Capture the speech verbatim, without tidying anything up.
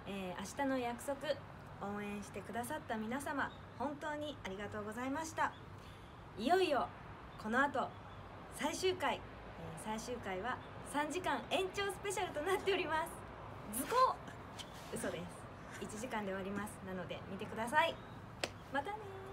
えー、明日の約束、応援してくださった皆様、本当にありがとうございました。いよいよこの後最終回、えー、最終回はさんじかん延長スペシャルとなっております。図工嘘です。いちじかんで終わります。なので見てください。またね。